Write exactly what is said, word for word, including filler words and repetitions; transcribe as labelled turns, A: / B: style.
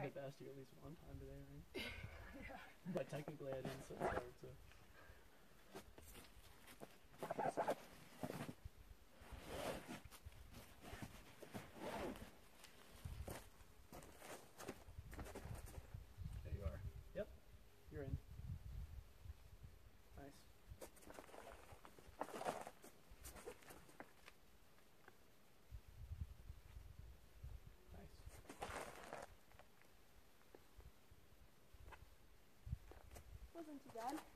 A: hit past you at least one time today, right? Yeah. But technically I didn't so hard, so.
B: There you are.
A: Yep. You're in. Nice.
C: Wasn't too bad.